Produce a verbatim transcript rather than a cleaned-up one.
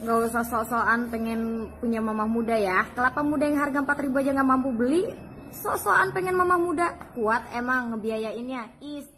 Gak usah sok-sokan pengen punya mamah muda ya. Kelapa muda yang harga empat ribu aja gak mampu beli, sok-sokan pengen mamah muda. Kuat emang ngebiayainnya. Is